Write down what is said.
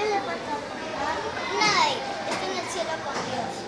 ¿Qué le falta? Nada, está en el cielo con Dios.